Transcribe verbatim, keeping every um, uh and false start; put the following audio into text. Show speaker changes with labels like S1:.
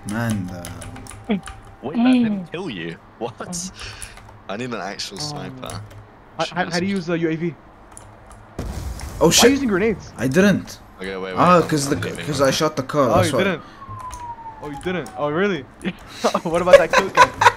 S1: Man, the...
S2: Wait, that didn't kill you. What? I need an actual sniper.
S3: How, how, how do you use the U A V?
S1: Oh
S3: Why
S1: shit!
S3: are you using grenades?
S1: I didn't.
S2: Okay, wait, wait.
S1: Ah, cause the cause I shot the car.
S3: Oh,
S1: That's
S3: you
S1: why.
S3: didn't. Oh, you didn't. Oh, really? What about that kill cam?